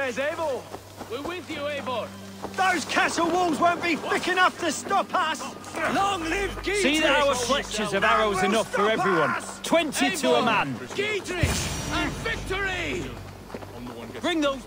Where's Eivor? We're with you, Eivor. Those castle walls won't be thick enough to stop us! Long live Gietrich! See that our fletchers have arrows enough for everyone. 20 to a man. Gietrich and victory! Bring those...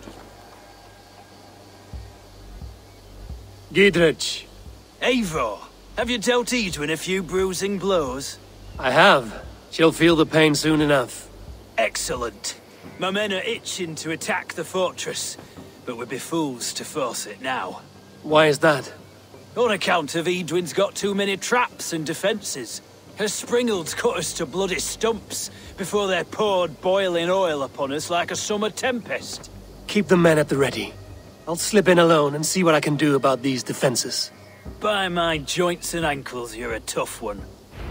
Gidrich. Eivor, have you dealt Edwin a few bruising blows? I have. She'll feel the pain soon enough. Excellent. My men are itching to attack the fortress, but we'd be fools to force it now. Why is that? On account of Edwin's got too many traps and defences. Her springalds cut us to bloody stumps before they poured boiling oil upon us like a summer tempest. Keep the men at the ready. I'll slip in alone and see what I can do about these defences. By my joints and ankles, you're a tough one.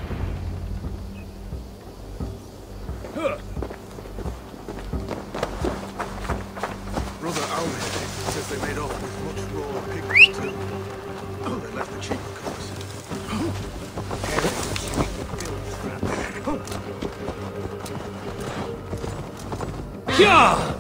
Brother Almir says they made off with much raw pigment too. Oh, they left the cheaper colours. Yeah!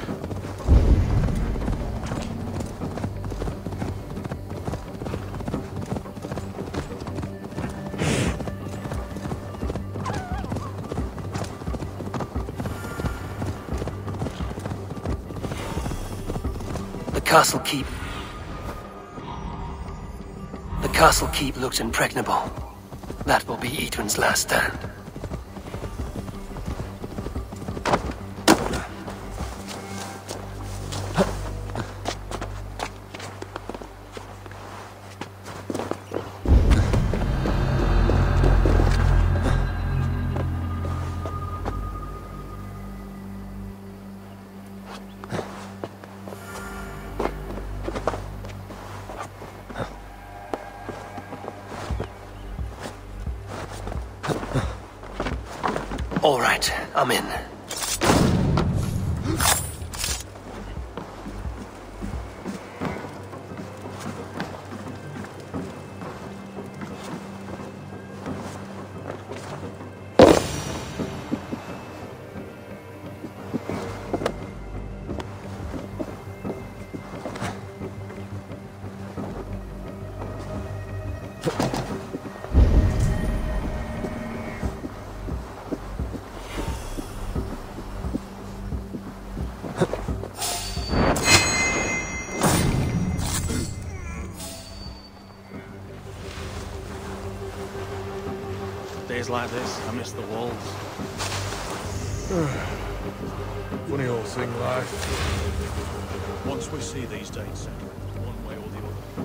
Castle keep. The castle keep looks impregnable. That will be Edwin's last stand. All right, I'm in. Days like this, I miss the walls. Funny old thing, life. Once we see these days settled, one way or the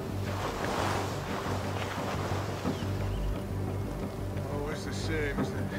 other. Always the same, isn't it?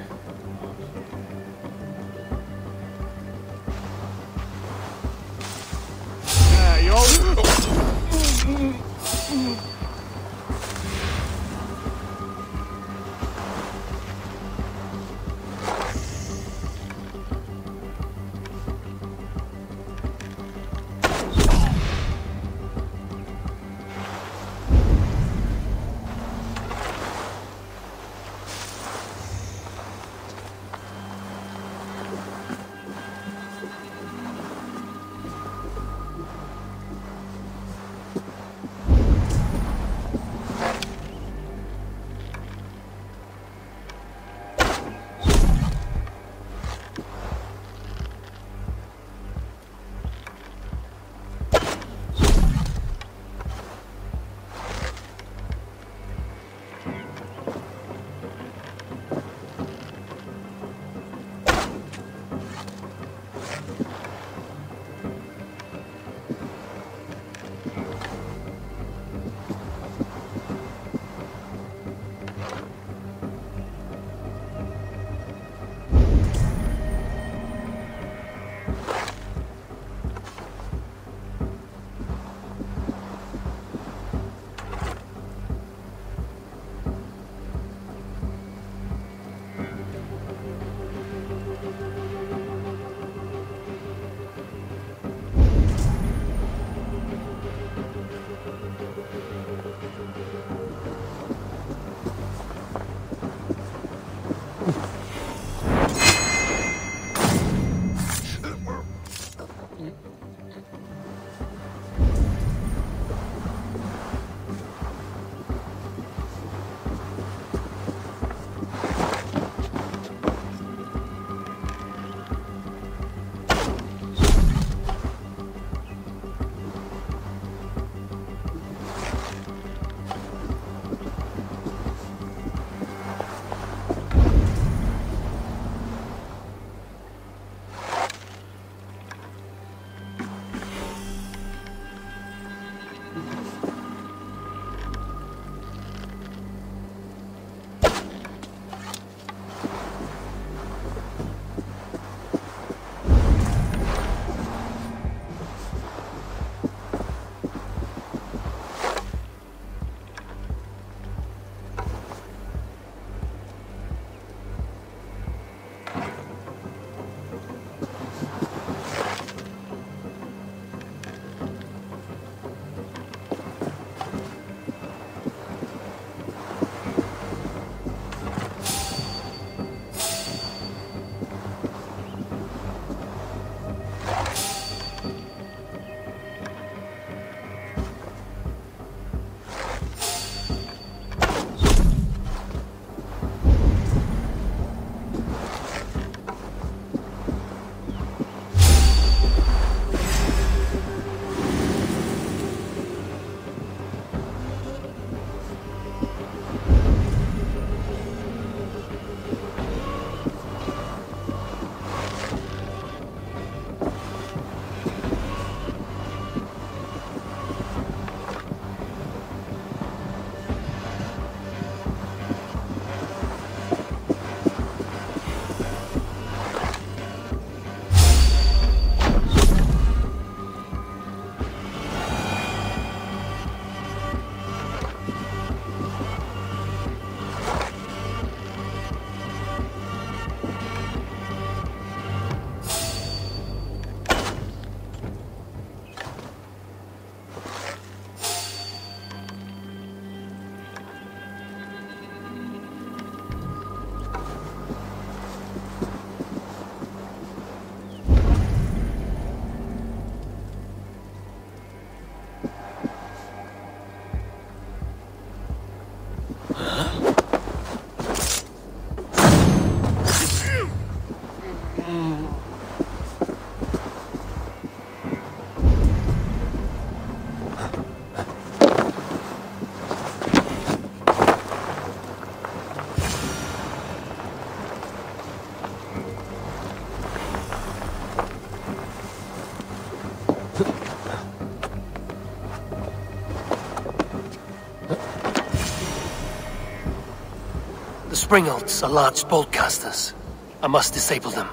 Springalds are large bolt casters. I must disable them.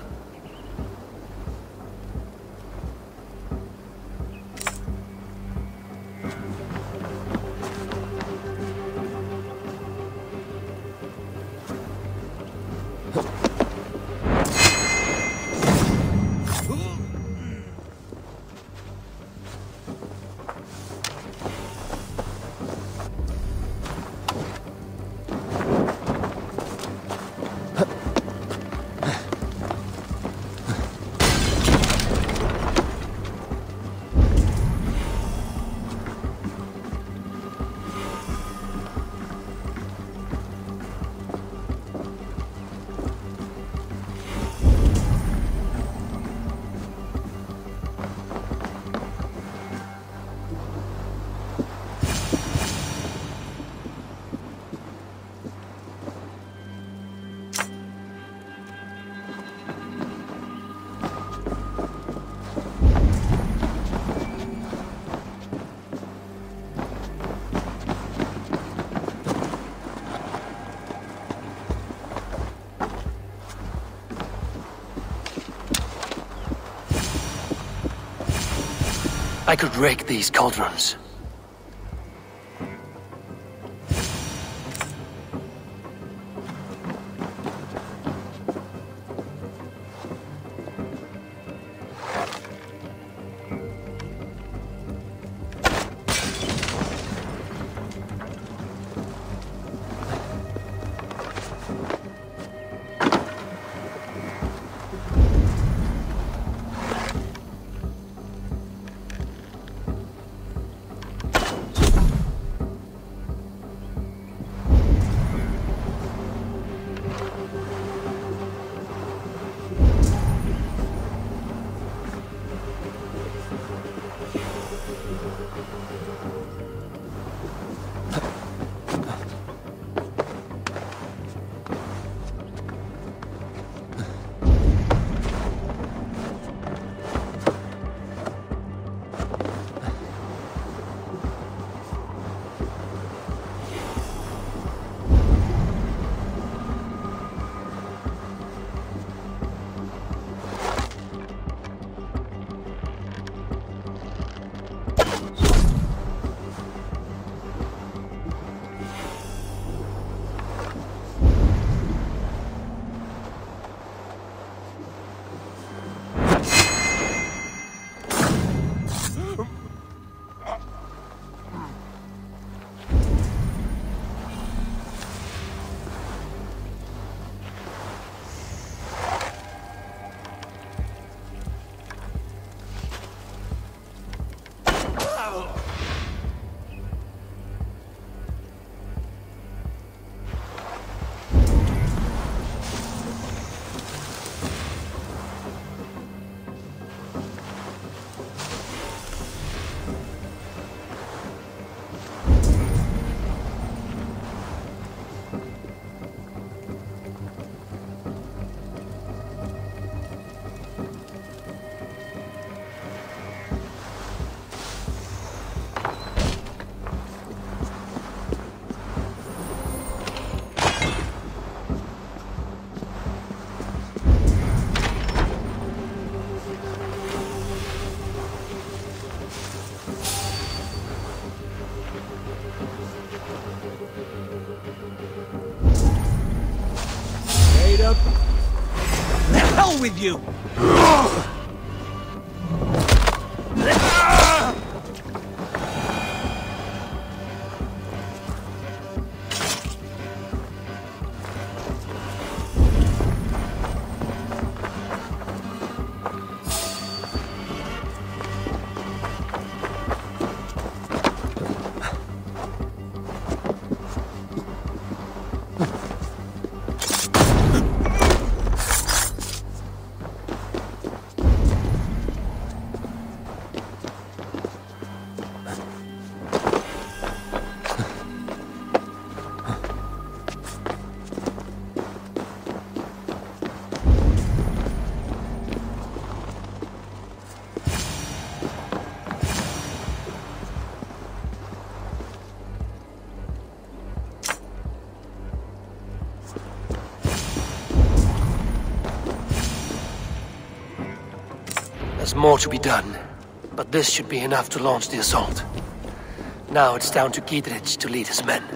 I could rake these cauldrons. The hell with you! There's more to be done, but this should be enough to launch the assault. Now it's down to Gidrich to lead his men.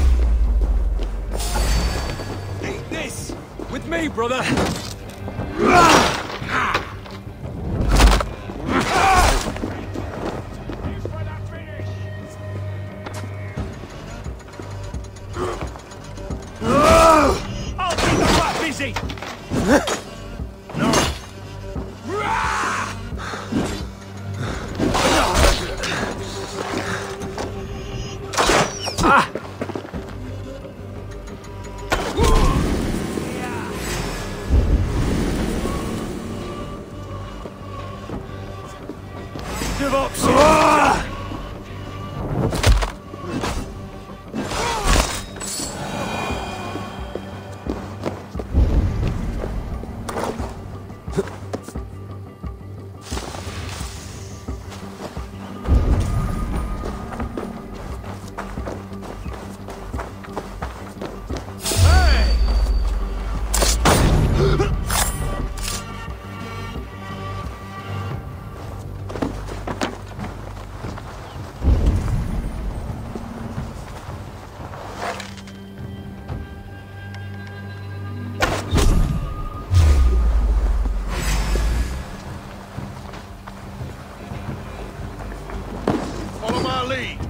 Eat this! With me, brother! I'll keep the rat busy! Give up, son! Follow my lead.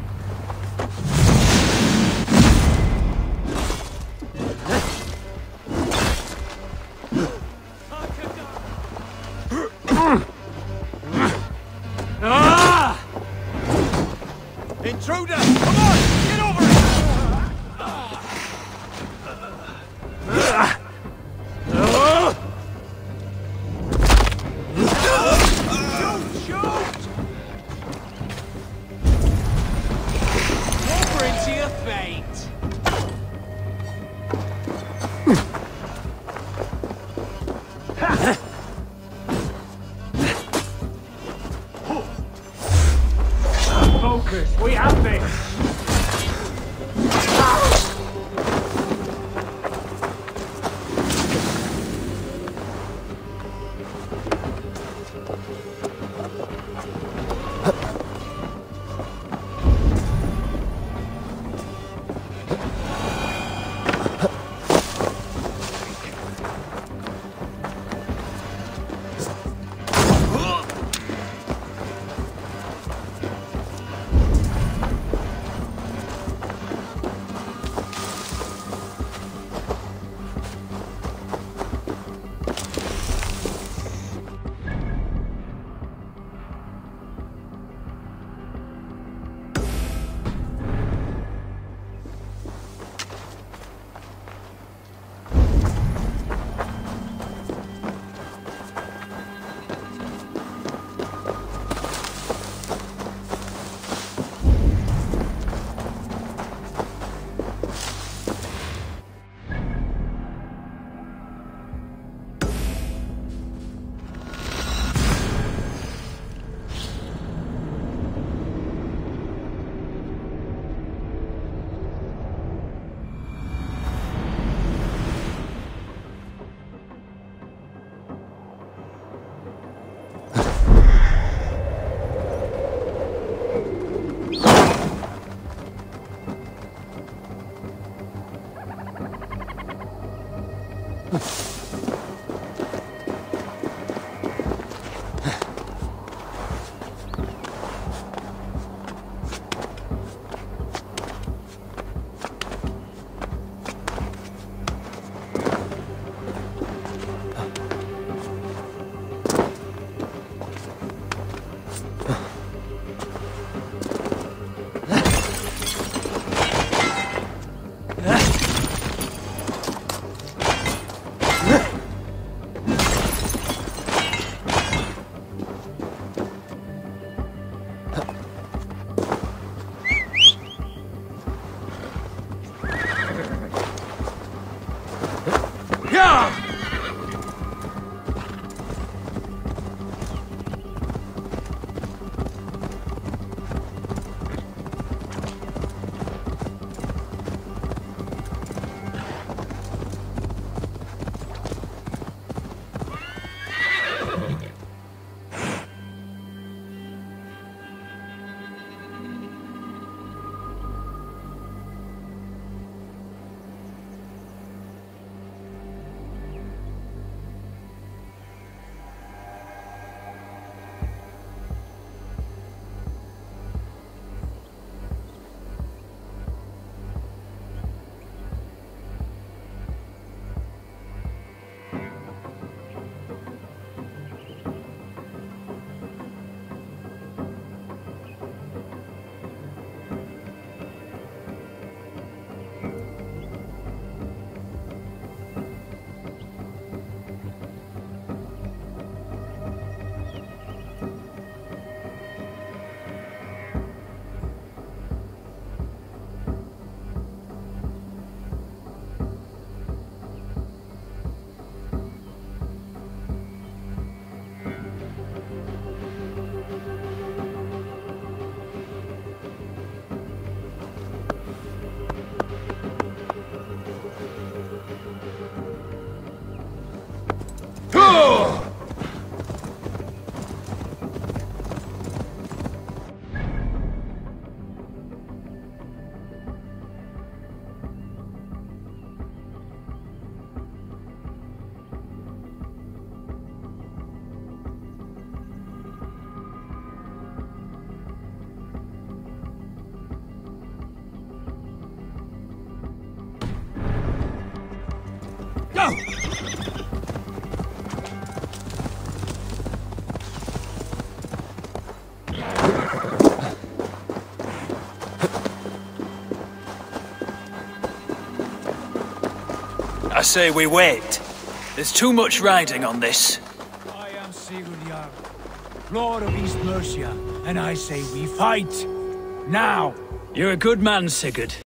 Intruder! Come on! Get over it! Shoot! Over into your fate! Focus! We have this! I say we wait. There's too much riding on this. I am Sigurd Jarl, Lord of East Mercia, and I say we fight. Now! You're a good man, Sigurd.